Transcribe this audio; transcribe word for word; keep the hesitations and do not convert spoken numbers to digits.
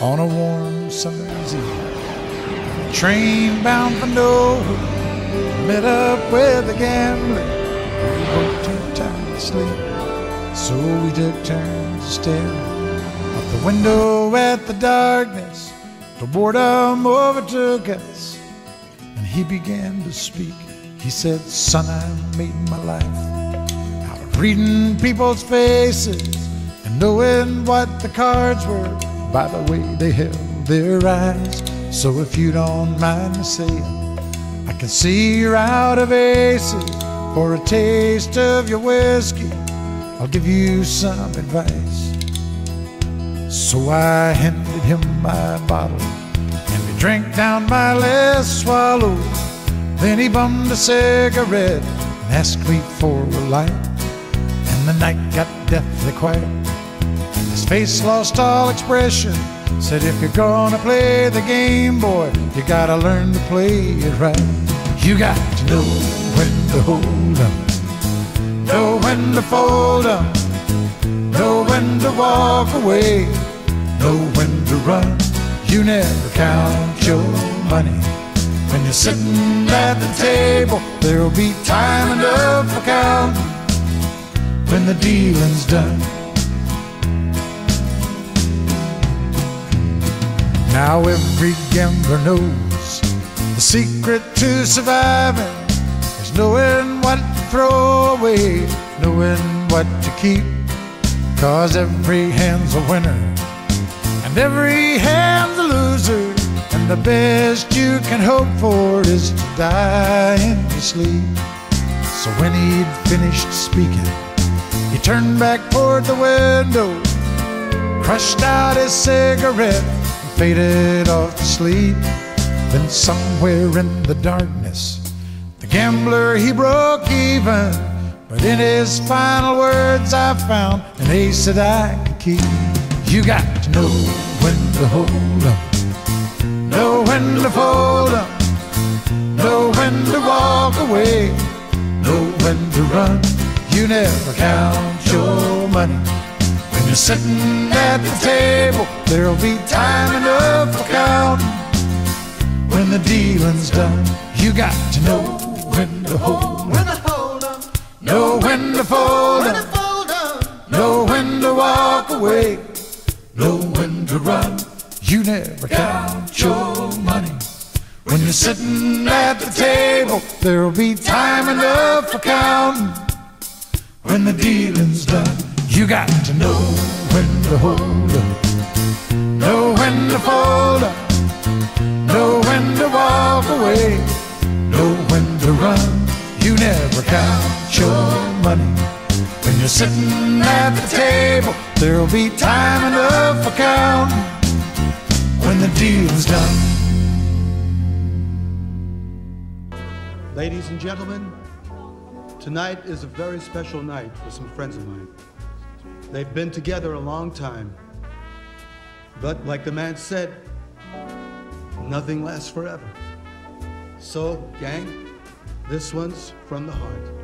on a warm summer's eve. Train bound for nowhere, met up with a gambler who was too tired to sleep. So we took turns staring out the window at the darkness till boredom overtook us, and he began to speak. He said, son, I made my life out of reading people's faces and knowing what the cards were by the way they held their eyes. So if you don't mind me saying, I can see you're out of aces. For a taste of your whiskey, I'll give you some advice. So I handed him my bottle, and he drank down my last swallow. Then he bummed a cigarette and asked me for a light. And the night got deathly quiet, and his face lost all expression. Said, if you're gonna play the game, boy, you gotta learn to play it right. You got to know when to hold up, know when to fold up, know when to walk away, know when to run. You never count your money when you're sitting at the table. There'll be time enough for counting when the dealing's done. Now every gambler knows the secret to surviving is knowing what to throw away, knowing what to keep. Cause every hand's a winner and every hand's a loser, and the best you can hope for is to die in your sleep. So when he'd finished speaking, he turned back toward the window, crushed out his cigarette, and faded off to sleep. Then somewhere in the darkness, the gambler, he broke even. But in his final words I found an ace that I could keep. You got to know when to hold up, know when to fold up, know when to walk away, know when to run. You never count your money when you're sitting at the table. There'll be time enough for counting when the dealing's done. You got to know when to hold up, know when to fold up, know when to walk away, know when to run. You never count your money when you're sitting at the table. There'll be time enough for counting when the dealing's done. You got to know when to hold up, know when to fold up, know when to walk away, know when to run. You never count your money when you're sitting at the table. There'll be time enough for counting when the deal's done. Ladies and gentlemen, tonight is a very special night for some friends of mine. They've been together a long time, but like the man said, nothing lasts forever. So, gang, this one's from the heart.